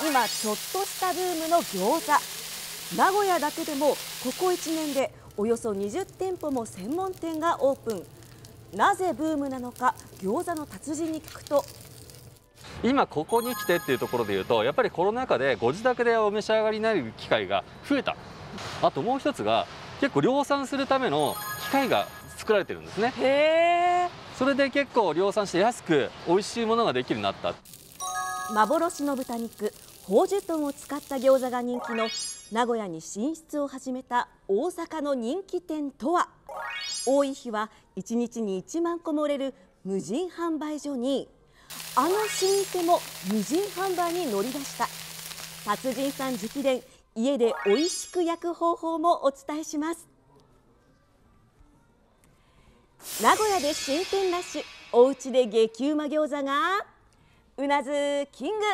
今ちょっとしたブームの餃子。名古屋だけでもここ1年でおよそ20店舗も専門店がオープン。なぜブームなのか、餃子の達人に聞くと。 今ここに来てっていうところでいうと、やっぱりコロナ禍でご自宅でお召し上がりになる機会が増えた。あともう一つが、結構量産するための機械が作られてるんですね。 へー。 それで結構量産して安く美味しいものができるようになった。 幻の豚肉宝寿豚を使った餃子が人気の名古屋に進出を始めた大阪の人気店とは。多い日は1日に1万個も売れる無人販売所に、あの老舗も無人販売に乗り出した。達人さん直伝、家で美味しく焼く方法もお伝えします。名古屋で新店ラッシュ、おうちで激うま餃子がうなずキング。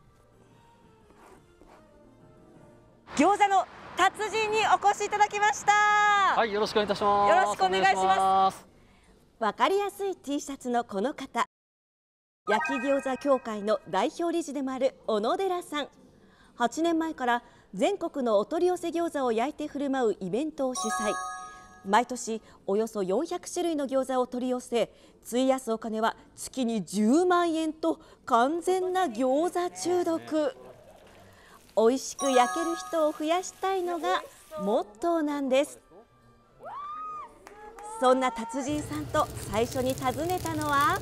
餃子の達人にお越しいただきました。 はい、よろしくお願いいたします。 よろしくお願いします。わかりやすい T シャツのこの方、焼き餃子協会の代表理事でもある小野寺さん。8年前から全国のお取り寄せ餃子を焼いて振る舞うイベントを主催。毎年およそ400種類の餃子を取り寄せ、費やすお金は月に10万円と完全な餃子中毒。美味しく焼ける人を増やしたいのがモットーなんです。そんな達人さんと最初に訪ねたのは、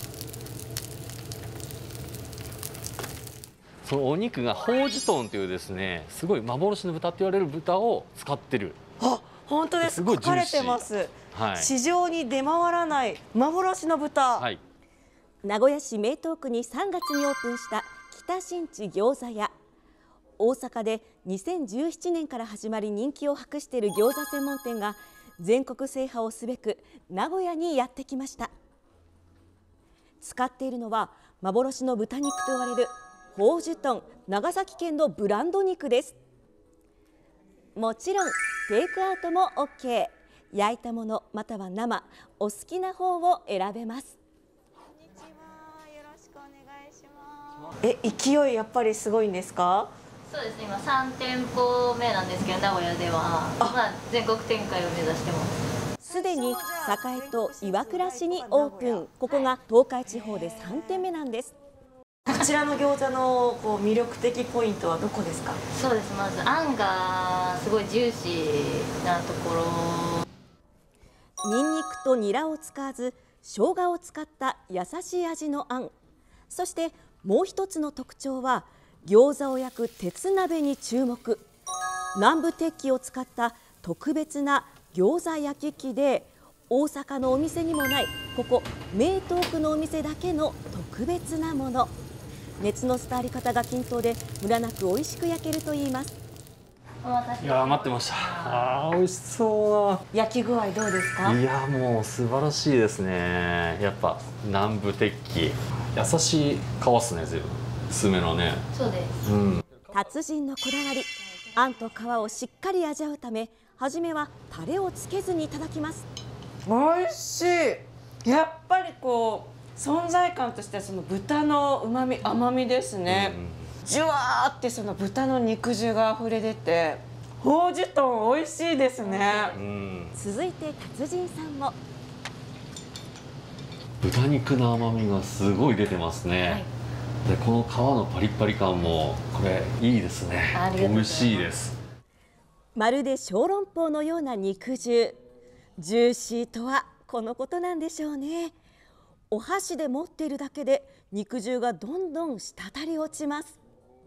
そのお肉が宝寿豚というですね、すごい幻の豚って言われる豚を使ってる。 あ、本当です。書かれてます。 はい、 市場に出回らない幻の豚。はい、名古屋市名東区に3月にオープンした北新地餃子屋。大阪で2017年から始まり人気を博している餃子専門店が全国制覇をすべく名古屋にやってきました。使っているのは幻の豚肉と言われる宝寿豚、長崎県のブランド肉です。もちろんテイクアウトも OK。 焼いたものまたは生、お好きな方を選べます。こんにちは、よろしくお願いします。勢いやっぱりすごいんですか？ そうですね、今3店舗目なんですけど、名古屋では全国展開を目指してます。 すでに栄と岩倉市にオープン。ここが東海地方で3店目なんです。こちらの餃子の魅力的ポイントはどこですか？ そうです、まずあんがすごいジューシーなところ。 ニンニクとニラを使わず生姜を使った優しい味のあん。そしてもう一つの特徴は餃子を焼く鉄鍋に注目。南部鉄器を使った特別な餃子焼き器で、大阪のお店にもないここ名東区のお店だけの特別なもの。熱の伝わり方が均等でムラなく美味しく焼けるといいます。 いや、待ってました。美味しそうな焼き具合どうですか？ いや、もう素晴らしいですね。やっぱ南部鉄器、優しい皮っすね。随分薄めのね。 そうです、 達人のこだわり、あんと皮をしっかり味わうため、初めはタレをつけずにいただきます。 美味しい。やっぱり存在感としてはその豚の旨味、甘みですね。じゅわーってその豚の肉汁が溢れ出て、宝寿豚美味しいですね。 続いて達人さんも。 豚肉の甘みがすごい出てますね。はい、でこの皮のパリッパリ感もこれいいですね。美味しいです。 まるで小籠包のような肉汁。ジューシーとはこのことなんでしょうね。お箸で持っているだけで肉汁がどんどん滴り落ちます。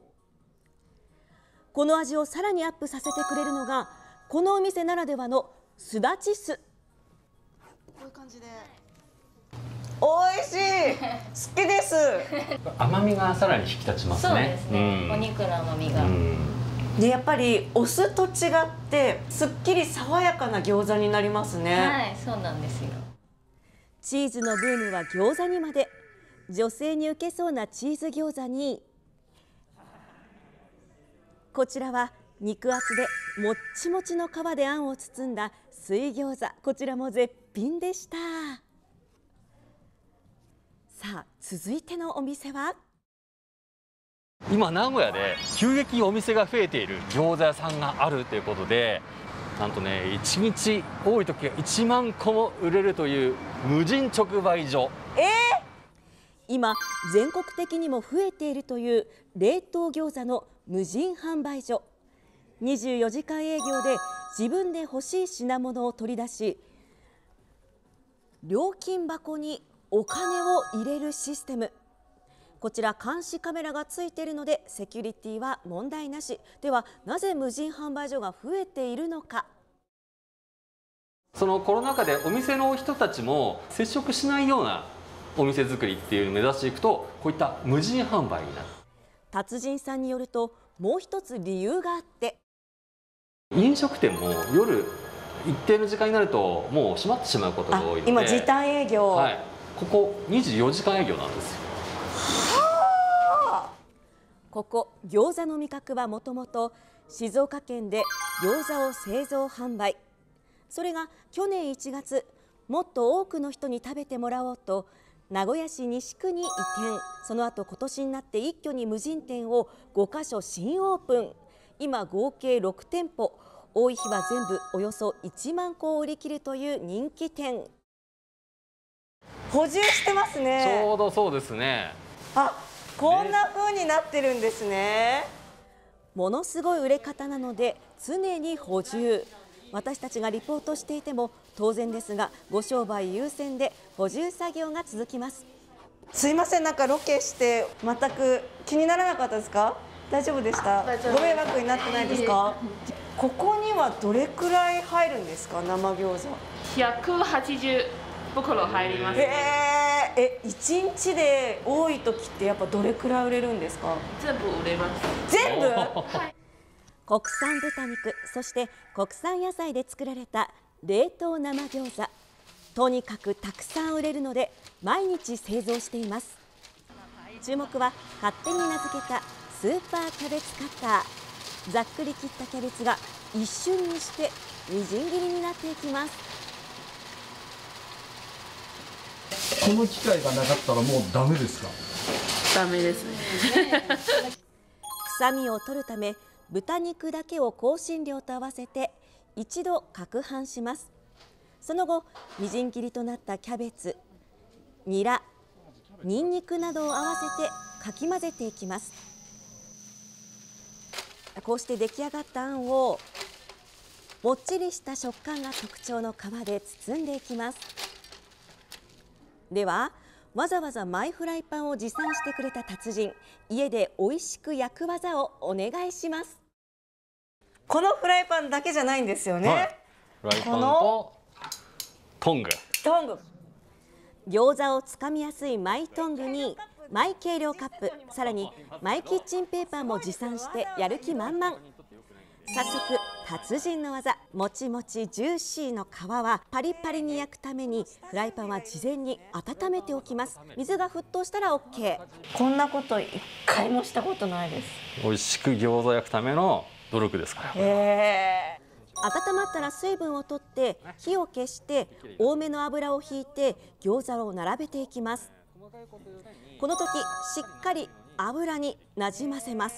この味をさらにアップさせてくれるのがこのお店ならではのすだち酢。こういう感じで美味しい。好きです。 甘みがさらに引き立ちますね。 そうですね、お肉の甘みが。 でやっぱりお酢と違ってすっきり爽やかな餃子になりますね。 はい、そうなんですよ。 チーズのブームは餃子にまで。女性に受けそうなチーズ餃子に、こちらは肉厚でもっちもちの皮であんを包んだ水餃子。こちらも絶品でした。さあ続いてのお店は、 今名古屋で急激にお店が増えている餃子屋さんがあるということで、なんとね1日多い時は1万個も売れるという無人直売所。 今全国的にも増えているという冷凍餃子の無人販売所。24時間営業で自分で欲しい品物を取り出し、料金箱にお金を入れるシステム。こちら監視カメラがついているのでセキュリティは問題なし。ではなぜ無人販売所が増えているのか。 そのコロナ禍でお店の人たちも接触しないようなお店作りっていうのを目指していくと、こういった無人販売になる。 達人さんによると、もう一つ理由があって、 飲食店も夜一定の時間になるともう閉まってしまうことが多いので、 今時短営業、 はい、ここ24時間営業なんですよ。 ここ餃子の味覚はもともと静岡県で餃子を製造販売。それが去年1月、もっと多くの人に食べてもらおうと名古屋市西区に移転。その後今年になって一挙に無人店を5カ所新オープン。今合計6店舗、多い日は全部およそ1万個を売り切るという人気店。 補充してますね。 ちょうどそうですね。 あ、こんな風になってるんですね。 ものすごい売れ方なので常に補充。私たちがリポートしていても当然ですが、ご商売優先で補充作業が続きます。 すいません、なんかロケして全く気にならなかったですか？大丈夫でした？ご迷惑になってないですか？ここにはどれくらい入るんですか？生餃子 180袋入ります。 一日で多い時ってやっぱどれくらい売れるんですか？ 全部売れます。 全部？ 国産豚肉、そして国産野菜で作られた冷凍生餃子。とにかくたくさん売れるので毎日製造しています。注目は勝手に名付けたスーパーキャベツカッター。ざっくり切ったキャベツが一瞬にしてみじん切りになっていきます。 この機械がなかったらもうダメですか？ ダメですね。 臭みを取るため豚肉だけを香辛料と合わせて一度攪拌します。その後みじん切りとなったキャベツ、ニラ、ニンニクなどを合わせてかき混ぜていきます。こうして出来上がったあんをもっちりした食感が特徴の皮で包んでいきます。ではわざわざマイフライパンを持参してくれた達人、家で美味しく焼く技をお願いします。 このフライパンだけじゃないんですよね。 はい、フライパンとトング。 餃子をつかみやすいマイトングにマイ計量カップ、さらにマイキッチンペーパーも持参してやる気満々。早速達人の技、もちもちジューシーの皮はパリパリに焼くためにフライパンは事前に温めておきます。水が沸騰したら OK。 こんなこと一回もしたことないです。 美味しく餃子焼くための努力ですから。 温まったら水分を取って火を消して多めの油を引いて餃子を並べていきます。この時しっかり油になじませます。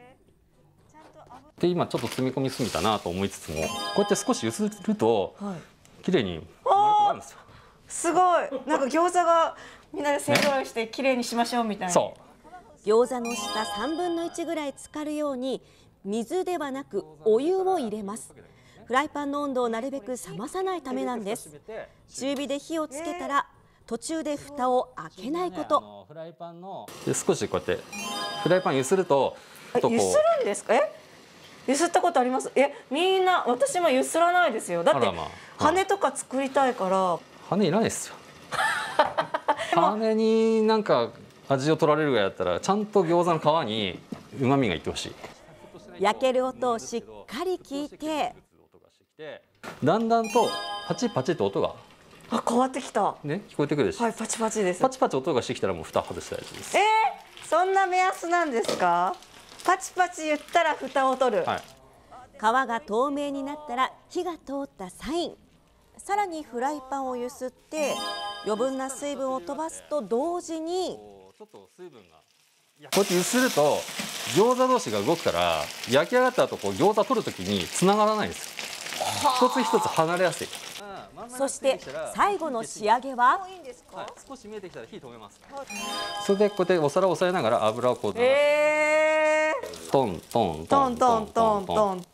で今ちょっと積み込みすぎたなと思いつつも、こうやって少し揺すると綺麗に丸くなるんですよ。 すごい、なんか餃子がみんなで勢ぞろいして綺麗にしましょうみたいな。 そう餃子の下3分の1ぐらい浸かるように水ではなくお湯を入れます。フライパンの温度をなるべく冷まさないためなんです。中火で火をつけたら途中で蓋を開けないこと。 で少しこうやってフライパン揺すると揺するんですか？揺すったことあります？みんな、私も揺すらないですよ。だって羽とか作りたいから。 羽いらないですよ。羽になんか味を取られるぐらいだったらちゃんと餃子の皮に旨味がいってほしい。 焼ける音をしっかり聞いて、 だんだんとパチパチと音が変わってきた。 ね、聞こえてくるでしょ。 はい、パチパチです。 パチパチ音がしてきたらもう蓋外したやつです。 そんな目安なんですか？パチパチ言ったら蓋を取る。 皮が透明になったら火が通ったサイン。さらにフライパンを揺すって余分な水分を飛ばすと同時に、 こうやって揺すると餃子同士が動くから焼き上がった後こう餃子取るときに繋がらないんです。一つ一つ離れやすい。 そして最後の仕上げは、 少し見えてきたら火止めます。それでこうやってお皿を押さえながら油をこうトントントントントントン。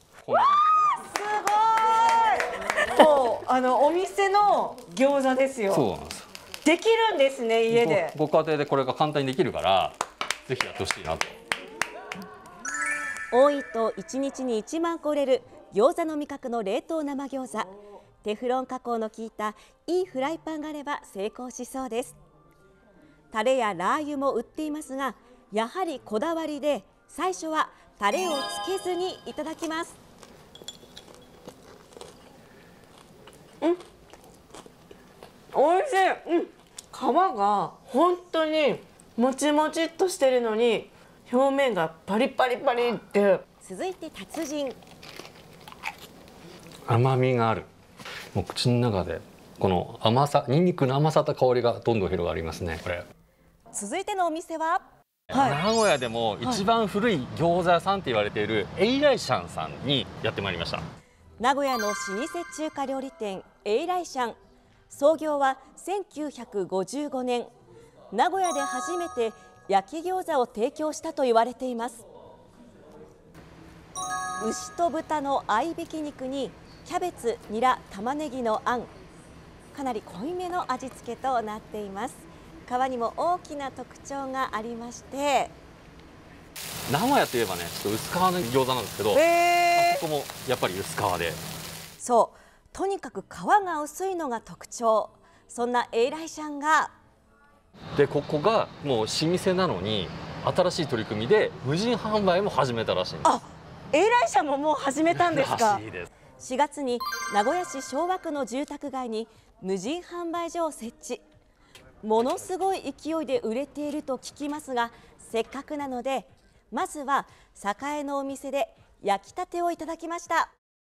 すごい。もうお店の餃子ですよ。 そうなんですよ。 できるんですね、家で。 ご家庭でこれが簡単にできるからぜひやってほしいなと。 多いと1日に1万個売れる餃子の味覚の冷凍生餃子。テフロン加工の効いたいいフライパンがあれば成功しそうです。タレやラー油も売っていますが、やはりこだわりで最初はタレをつけずにいただきます。 おいしい。皮が本当にもちもちっとしてるのに表面がパリパリパリって。 続いて達人。 甘みがある。もう口の中でこの甘さ、ニンニクの甘さと香りがどんどん広がりますね。これ。 続いてのお店は、 名古屋でも一番古い餃子屋さんって言われているエイライシャンさんにやってまいりました。 名古屋の老舗中華料理店エイライシャン。創業は1955年。名古屋で初めて焼き餃子を提供したと言われています。牛と豚の合いびき肉にキャベツ、ニラ、玉ねぎのあん、かなり濃いめの味付けとなっています。皮にも大きな特徴がありまして、 名古屋といえばね、ちょっと薄皮の餃子なんですけど、ここもやっぱり薄皮で。 そう、とにかく皮が薄いのが特徴。そんなエイライシャンがで、ここがもう老舗なのに新しい取り組みで無人販売も始めたらしいんです。 あ、エイライシャンももう始めたんですか。 らしいです。 4月に名古屋市昭和区の住宅街に無人販売所を設置。ものすごい勢いで売れていると聞きますが、せっかくなのでまずは栄のお店で焼きたてをいただきました。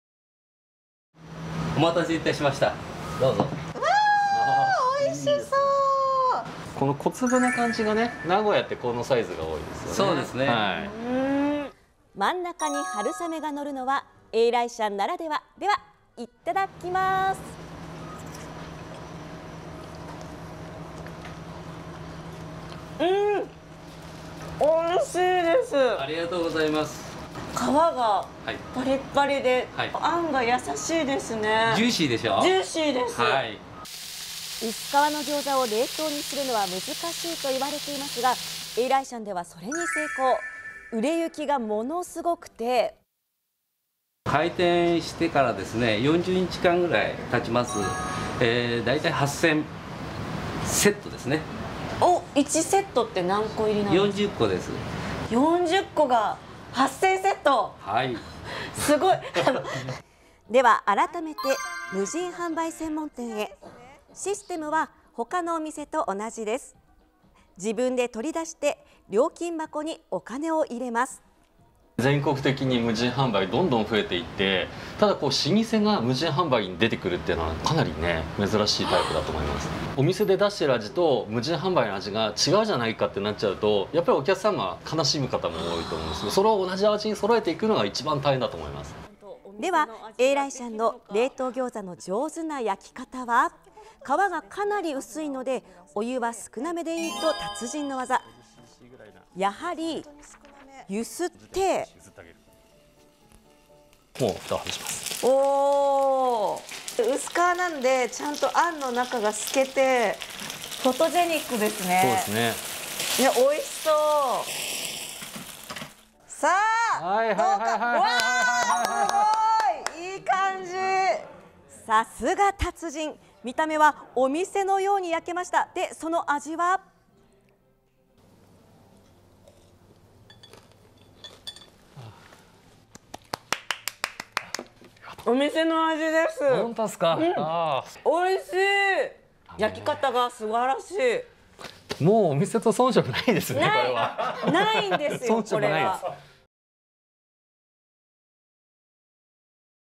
お待たせいたしました。どうぞ。 美味しそう。 この小粒な感じがね、名古屋ってこのサイズが多いですよね。 そうですね。 はい。 真ん中に春雨が乗るのはエイライシャンならでは。では、いただきます。 美味しいです。 ありがとうございます。 皮がパリッパリで、あんが優しいですね。 ジューシーでしょ。 ジューシーです。 はい。 薄皮の餃子を冷凍にするのは難しいと言われていますが、エイライシャンではそれに成功。売れ行きがものすごくて、 開店してからですね、40日間ぐらい経ちます。だいたい8000セットですね。 お、1セットって何個入りなんですか。 40個です。 40個が8000セット。 はい。 すごい。 では改めて無人販売専門店へ。システムは他のお店と同じです。自分で取り出して料金箱にお金を入れます。 全国的に無人販売どんどん増えていって、ただこう老舗が無人販売に出てくるっていうのはかなりね珍しいタイプだと思います。お店で出してる味と無人販売の味が違うじゃないかってなっちゃうと、やっぱりお客様悲しむ方も多いと思うんですけど、それを同じ味に揃えていくのが一番大変だと思います。 ではエイライシャンの冷凍餃子の上手な焼き方は、皮がかなり薄いのでお湯は少なめでいいと達人の技。やはりゆすってもう蓋を外します。 おお、薄皮なんでちゃんとあんの中が透けてフォトジェニックですね。 そうですね。 いや、美味しそう。さあ、 はいはいはいはいはいはいはい、すごいいい感じ。 さすが達人。見た目はお店のように焼けました。で、その味は。 お店の味です。 本当ですか。 美味しい。焼き方が素晴らしい。 もうお店と遜色ないですね。これは。 ないんですよ。 遜色ないです。